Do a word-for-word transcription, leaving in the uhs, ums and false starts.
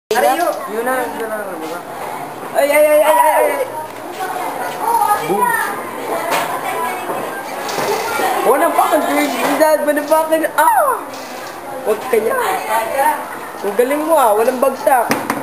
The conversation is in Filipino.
Ariyo! Yun na, yun na, diba? Ay, ay, ay, ay, ay, ay! Boom! Walang pakan, dad, walang pakan, ah! Huwag kaya! Ang galing mo ah, walang bagsak!